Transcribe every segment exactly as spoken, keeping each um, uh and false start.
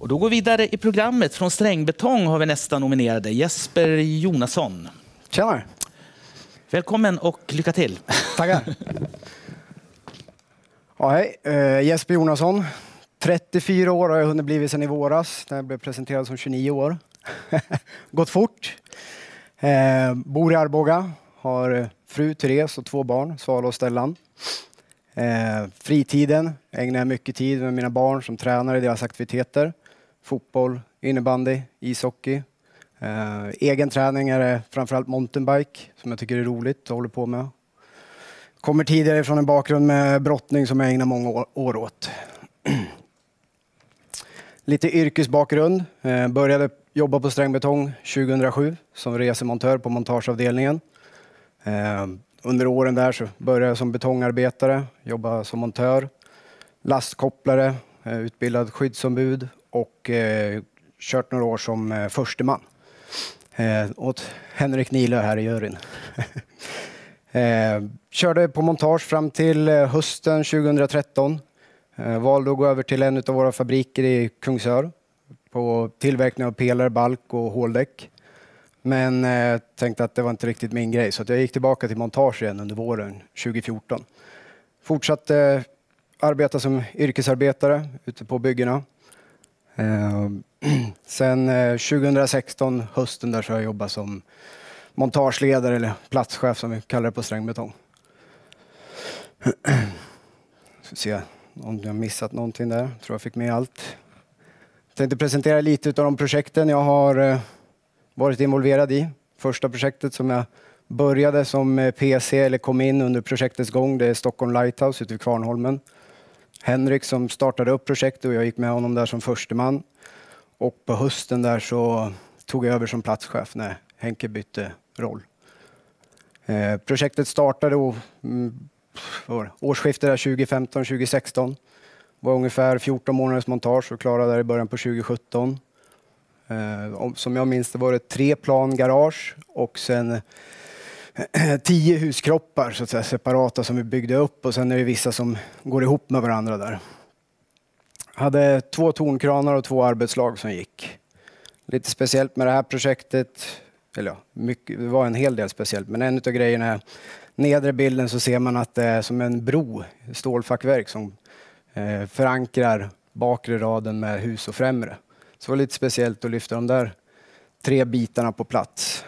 Och då går vi vidare i programmet. Från Strängbetong har vi nästa nominerade, Jesper Jonasson. Tjena! Välkommen och lycka till. Tackar! Ja, hej, uh, Jesper Jonasson. trettiofyra år har jag hunnit blivit sedan i våras när jag blev presenterad som tjugonio år. Gått fort. Uh, bor i Arboga. Har fru Therese och två barn, Svala och Stellan. Uh, fritiden ägnar jag mycket tid med mina barn som tränar i deras aktiviteter. Fotboll, innebandy, ishockey. Uh, egen träning är det framförallt mountainbike som jag tycker är roligt och håller på med. Kommer tidigare från en bakgrund med brottning som jag ägnar många år åt. Lite yrkesbakgrund. Uh, började jobba på Strängbetong tjugohundrasju som resemontör på montageavdelningen. Uh, under åren där så började jag som betongarbetare, jobba som montör, lastkopplare, uh, utbildad skyddsombud och uh, kört några år som uh, försteman. Eh, åt Henrik Nilö här i juryn. eh, körde på montage fram till eh, hösten tjugohundratretton. Eh, valde att gå över till en av våra fabriker i Kungsör på tillverkning av pelare, balk och håldäck. Men eh, tänkte att det var inte riktigt min grej så att jag gick tillbaka till montage igen under våren tjugofjorton. Fortsatte eh, arbeta som yrkesarbetare ute på byggena. Eh, sen eh, tjugohundrasexton, hösten där, så har jag jobbat som montageledare eller platschef som vi kallar det på Strängbetong. Ska se om jag missat någonting där. Tror jag fick med allt. Jag tänkte presentera lite av de projekten jag har eh, varit involverad i. Första projektet som jag började som P C eller kom in under projektets gång, det är Stockholm Lighthouse ute vid Kvarnholmen. Henrik som startade upp projektet och jag gick med honom där som försteman. Och på hösten där så tog jag över som platschef när Henke bytte roll. Eh, projektet startade och, mm, årsskiftet tjugofemton tjugosexton. Det var ungefär fjorton månaders montage och klarade där i början på tjugosjutton. Eh, som jag minns det var det tre plan garage och sen tio huskroppar så att säga, separata som vi byggde upp och sen är det vissa som går ihop med varandra där. Hade två tornkranar och två arbetslag som gick. Lite speciellt med det här projektet, eller ja, mycket, det var en hel del speciellt, men en av grejerna är nedre bilden så ser man att det är som en bro, stålfackverk som eh, förankrar bakre raden med hus och främre. Så det var lite speciellt att lyfta de där tre bitarna på plats.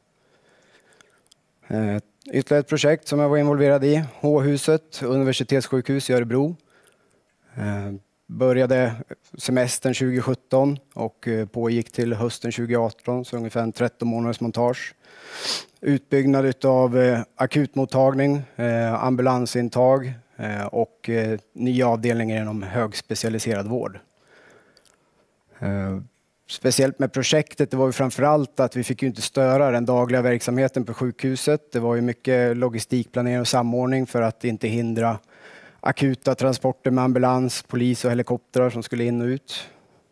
Eh, ytterligare ett projekt som jag var involverad i, H-huset, universitetssjukhus i Örebro. Eh, började semestern tjugosjutton och eh, pågick till hösten tjugoarton, så ungefär en tretton månaders montage. Utbyggnad av eh, akutmottagning, eh, ambulansintag eh, och eh, nya avdelningar inom högspecialiserad vård. Eh, Speciellt med projektet, det var ju framförallt att vi fick ju inte störa den dagliga verksamheten på sjukhuset. Det var ju mycket logistikplanering och samordning för att inte hindra akuta transporter med ambulans, polis och helikoptrar som skulle in och ut.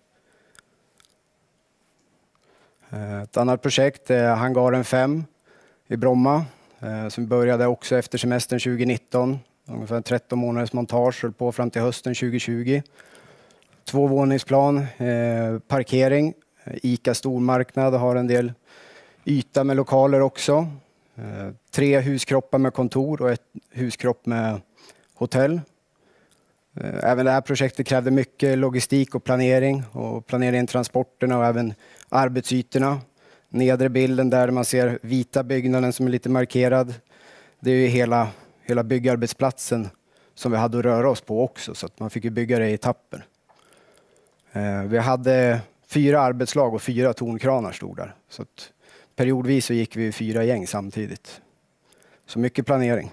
Ett annat projekt är Hangaren fem i Bromma som började också efter semestern tjugonitton. Ungefär tretton månaders montage höll på fram till hösten tjugotjugo. Två våningsplan, eh, parkering, Ica stormarknad har en del yta med lokaler också. Eh, tre huskroppar med kontor och ett huskropp med hotell. Eh, även det här projektet krävde mycket logistik och planering och planering transporterna och även arbetsytorna. Nedre bilden där man ser vita byggnaden som är lite markerad. Det är ju hela, hela byggarbetsplatsen som vi hade att röra oss på också så att man fick ju bygga det i etapper. Vi hade fyra arbetslag och fyra tornkranar stod där. Så att periodvis så gick vi fyra gäng samtidigt. Så mycket planering.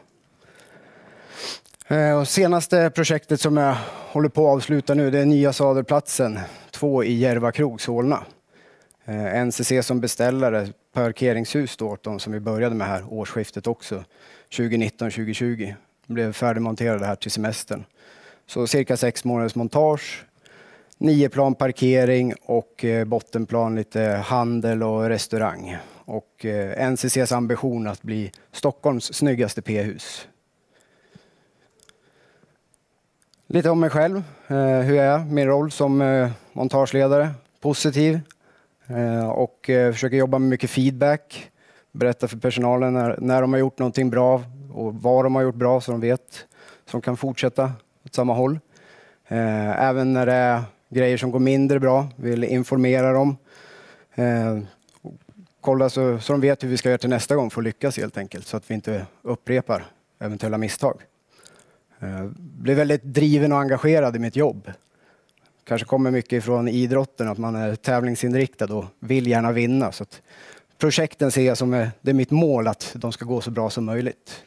Och senaste projektet som jag håller på att avsluta nu, det är Nya Sadelplatsen två i Järvakrog, Solna. N C C som beställare, parkeringshus då åt dem som vi började med här årsskiftet också. tjugonitton tjugotjugo. Blev färdigmonterade här till semestern. Så cirka sex månaders montage. Nio plan parkering och eh, bottenplan lite handel och restaurang. Och eh, N C C:s ambition att bli Stockholms snyggaste P-hus. Lite om mig själv, eh, hur jag är, min roll som eh, montageledare, positiv eh, och eh, försöker jobba med mycket feedback, berätta för personalen när, när de har gjort någonting bra och vad de har gjort bra så de vet, som kan fortsätta åt samma håll. Eh, även när det är grejer som går mindre bra, vill informera dem, eh, kolla så, så de vet hur vi ska göra till nästa gång för att lyckas helt enkelt, så att vi inte upprepar eventuella misstag. Jag blev väldigt driven och engagerad i mitt jobb. Kanske kommer mycket från idrotten, att man är tävlingsinriktad och vill gärna vinna. Så att projekten ser jag som är, det är mitt mål att de ska gå så bra som möjligt.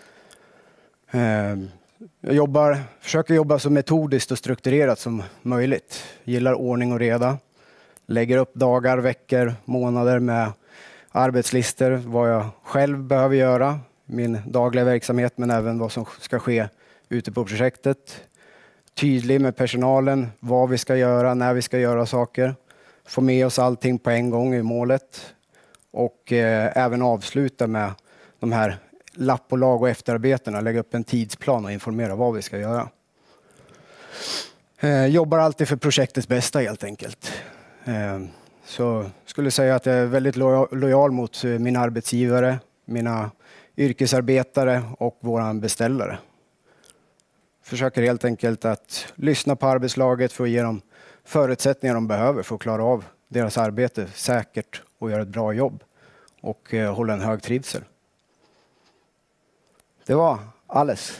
Jag jobbar, försöker jobba så metodiskt och strukturerat som möjligt. Gillar ordning och reda. Lägger upp dagar, veckor, månader med arbetslistor. Vad jag själv behöver göra. Min dagliga verksamhet, men även vad som ska ske ute på projektet. Tydlig med personalen, vad vi ska göra, när vi ska göra saker. Få med oss allting på en gång i målet. Och eh, även avsluta med de här lapp och lag och efterarbetena. Lägga upp en tidsplan och informera vad vi ska göra. Eh, jobbar alltid för projektets bästa helt enkelt. Eh, så skulle säga att jag är väldigt lojal, lojal mot mina arbetsgivare, mina yrkesarbetare och våran beställare. Försöker helt enkelt att lyssna på arbetslaget för att ge dem förutsättningar de behöver för att klara av deras arbete säkert och göra ett bra jobb och eh, hålla en hög trivsel. Det var alles.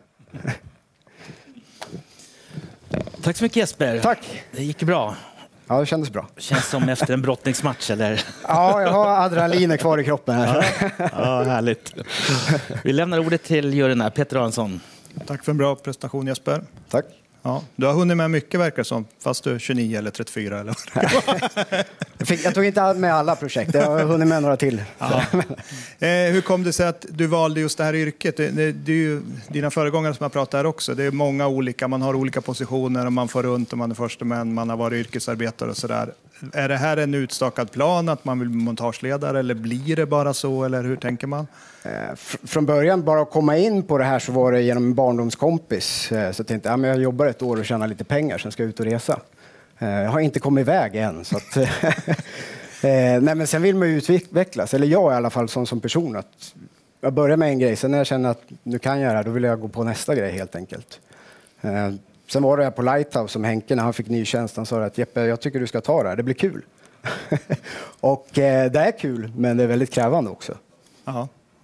Tack så mycket Jesper. Tack. Det gick bra. Ja, det kändes bra. Känns som efter en brottningsmatch, eller? Ja, jag har adrenalin kvar i kroppen här. Ja, ja, härligt. Vi lämnar ordet till juryn här. Peter Aronsson. Tack för en bra prestation Jesper. Tack. Ja, du har hunnit med mycket verkar som, fast du är tjugonio eller trettiofyra eller vad det var. jag, fick, jag tog inte med alla projekt, jag har hunnit med några till. Ja. Eh, hur kom det sig att du valde just det här yrket? Det, det, det är ju dina föregångare som har pratat här också. Det är många olika, man har olika positioner och man får runt och man är första män, man har varit yrkesarbetare och sådär. Är det här en utstakad plan att man vill bli montageledare eller blir det bara så eller hur tänker man? Eh, från början bara att komma in på det här så var det genom en barndomskompis. Eh, så jag tänkte, ja, men jag jobbar ett år och tjänar lite pengar, sen ska jag ut och resa. Eh, jag har inte kommit iväg än. Så att, eh, nej, men sen vill man ju utvecklas, eller jag i alla fall som, som person. Att jag börjar med en grej, sen när jag känner att nu kan jag det här, då vill jag gå på nästa grej helt enkelt. Eh, sen var det jag på Lighthouse som Henke, när han fick ny tjänst, han sa att Jeppe, jag tycker du ska ta det här, det blir kul. och eh, det är kul, men det är väldigt krävande också. Jaha.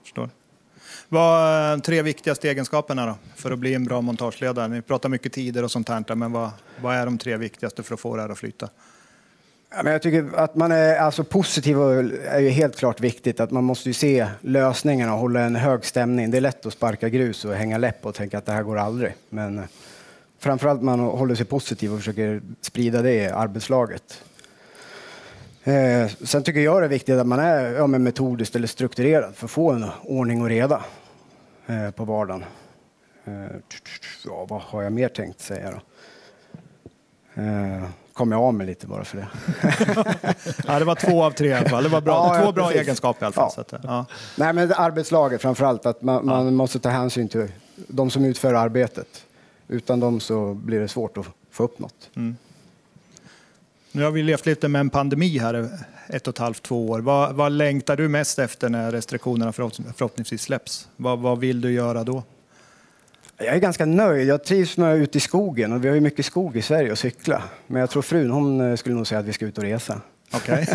Vad är tre viktigaste egenskaperna då för att bli en bra montageledare? Ni pratar mycket tider och sånt här, men vad, vad är de tre viktigaste för att få det här att flyta? Ja, men jag tycker att man är alltså positiv och är ju helt klart viktigt. Att man måste ju se lösningarna och hålla en hög stämning. Det är lätt att sparka grus och hänga läpp och tänka att det här går aldrig. Men framförallt man håller sig positiv och försöker sprida det i arbetslaget. Eh, sen tycker jag det är viktigt att man är ja, metodiskt eller strukturerad för att få en ordning och reda eh, på vardagen. Eh, ja, vad har jag mer tänkt säga då? Eh, kom jag av mig lite bara för det. ja, det var två av tre i alla fall. Det var bra. Ja, två ja, bra precis. egenskaper i alla fall. Ja. Så att, ja. Nej, men arbetslaget framförallt. Att man, Ja. man måste ta hänsyn till de som utför arbetet. Utan dem så blir det svårt att få upp något. Mm. Nu har vi levt lite med en pandemi här ett och ett halvt, två år. Vad, vad längtar du mest efter när restriktionerna förhoppningsvis släpps? Vad, vad vill du göra då? Jag är ganska nöjd. Jag trivs med att ute i skogen och vi har ju mycket skog i Sverige att cykla. Men jag tror frun, hon skulle nog säga att vi ska ut och resa. Okej.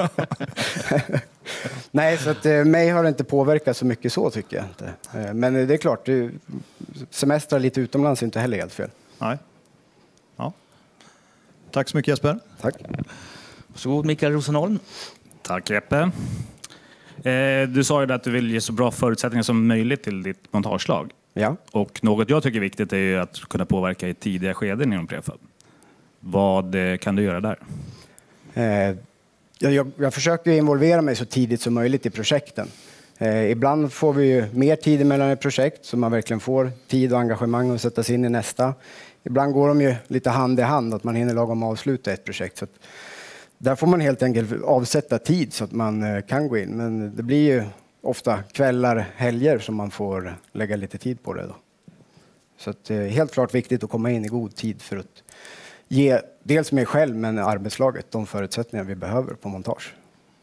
Nej, så att eh, mig har det inte påverkat så mycket så tycker jag inte. Eh, men det är klart, det, semestrar lite utomlands är inte heller helt fel. Nej. Ja. Tack så mycket Jesper. Tack. Varsågod Mikael Rosenholm. Tack Jeppe. Eh, du sa ju att du vill ge så bra förutsättningar som möjligt till ditt montagelag. Ja. Och något jag tycker är viktigt är ju att kunna påverka i tidiga skeden inom prefab. Vad eh, kan du göra där? Eh, jag, jag, jag försöker involvera mig så tidigt som möjligt i projekten. Eh, ibland får vi ju mer tid mellan ett projekt så man verkligen får tid och engagemang att sätta sig in i nästa. Ibland går de ju lite hand i hand att man hinner lagom avsluta ett projekt. Så att där får man helt enkelt avsätta tid så att man eh, kan gå in. Men det blir ju ofta kvällar, helger som man får lägga lite tid på det då. Så att det är helt klart viktigt att komma in i god tid för att ge dels mig själv men arbetslaget de förutsättningar vi behöver på montage.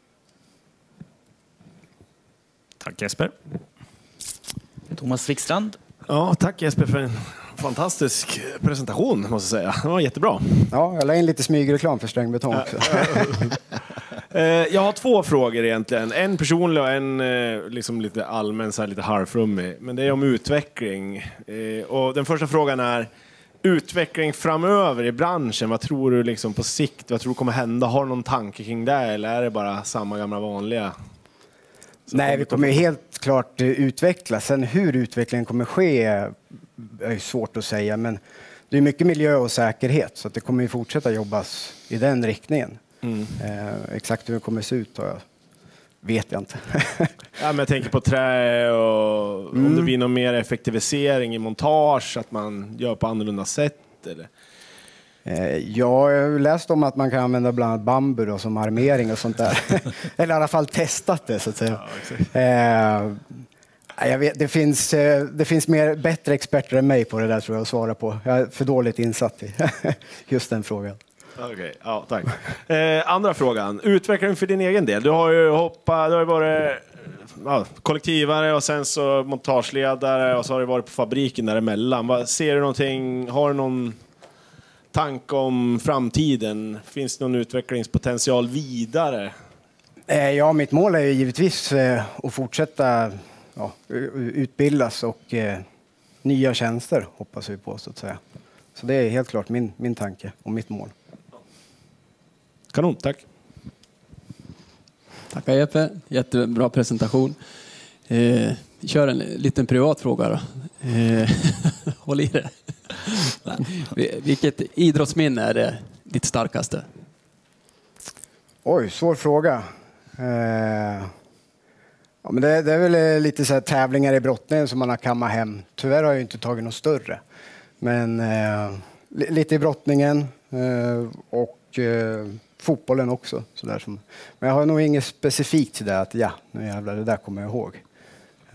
Tack Jesper. Thomas Wikstrand. Ja, tack Jesper för en fantastisk presentation måste jag säga. Det var jättebra. Ja, jag la in lite smygreklam för Strängbetong också. Jag har två frågor egentligen. En personlig och en liksom lite allmän, så här lite halvflummig. Men det är om utveckling. Och den första frågan är utveckling framöver i branschen. Vad tror du liksom på sikt? Vad tror du kommer hända? Har du någon tanke kring det? Eller är det bara samma gamla vanliga? Nej, vi kommer helt klart utvecklas. Sen hur utvecklingen kommer ske är svårt att säga. Men det är mycket miljö och säkerhet. Så att det kommer ju fortsätta jobbas i den riktningen. Mm. Eh, exakt hur det kommer se ut jag, vet jag inte. Ja, men jag tänker på trä och mm. om det blir någon mer effektivisering i montage. Att man gör på annorlunda sätt. Eller? Eh, ja, jag har läst om att man kan använda bland annat bambu då, som armering och sånt där. Eller i alla fall testat det så att säga. Ja, eh, jag vet, det, finns, det finns mer, bättre experter än mig på det där tror jag att svara på. Jag är för dåligt insatt i just den frågan. Okej, okay, ja, tack. Eh, andra frågan. Utveckling för din egen del. Du har ju hoppat, du har ju varit ja, kollektivare och sen så montageledare och så har du varit på fabriken däremellan. Vad, ser du någonting, har du någon tanke om framtiden? Finns det någon utvecklingspotential vidare? Eh, ja, mitt mål är ju givetvis eh, att fortsätta ja, utbildas och eh, nya tjänster hoppas vi på så att säga. Så det är helt klart min, min tanke och mitt mål. Kanon, tack. Tackar Jeppe, jättebra presentation. Eh, kör en liten privat fråga då. Eh, håll i det. Vilket idrottsminne är det ditt starkaste? Oj, svår fråga. Eh, ja, men det, det är väl lite så här tävlingar i brottningen som man har kammat hem. Tyvärr har jag inte tagit något större. Men eh, lite i brottningen eh, och eh, fotbollen också. Så där som, men jag har nog inget specifikt till det att ja, nu jävlar, det där kommer jag ihåg. Eh,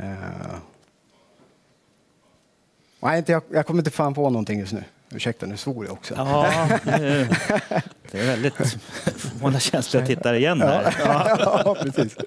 nej, inte, jag, jag kommer inte fan på någonting just nu. Ursäkta, nu svor jag också. Ja, det är väldigt många känsliga tittare igen här. Ja, ja precis.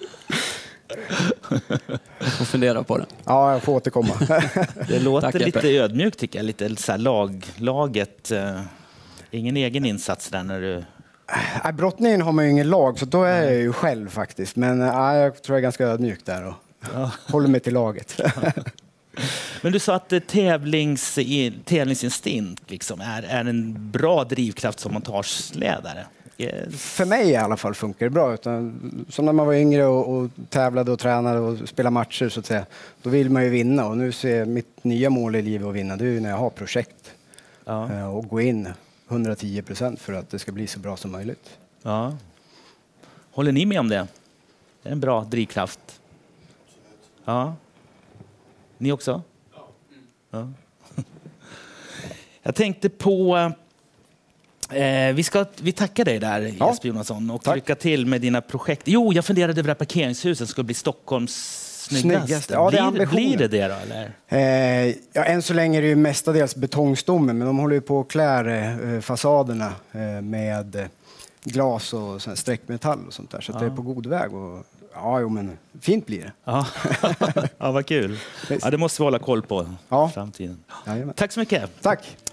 Jag får fundera på det. Ja, jag får återkomma. Det låter Tack, lite ödmjukt tycker jag. Lite så här lag, laget. Uh, ingen egen insats där när du... Äh, brottningen har man ju ingen lag, så då är jag ju själv faktiskt. Men äh, jag tror jag är ganska ödmjuk där och ja. håller mig till laget. Men du sa att tävlings, tävlingsinstinkt liksom är, är en bra drivkraft som montageledare. Yes. För mig i alla fall funkar det bra. Utan, som när man var yngre och, och tävlade och tränade och spelade matcher så att säga. Då vill man ju vinna och nu ser mitt nya mål i livet att vinna. Det är ju när jag har projekt. Ja. Och gå in hundratio procent för att det ska bli så bra som möjligt. Ja. Håller ni med om det? Det är en bra drivkraft. Ja. Ni också? Ja. Jag tänkte på... Eh, vi, ska, vi tackar dig där, ja. Jesper Jonasson. Och Tack. lycka till med dina projekt. Jo, jag funderade över att parkeringshuset skulle bli Stockholms snyggaste. snyggaste. Ja, det blir, blir det det då? Eller? Eh, ja, än så länge är det ju mestadels betongstommen. Men de håller ju på att klä eh, fasaderna eh, med glas och sån streckmetall och sånt där. Så ja. det är på god väg. Och, ja, jo, men fint blir det. Ja, ja vad kul. Ja, det måste vi hålla koll på ja. framtiden. Jajamän. Tack så mycket. Tack.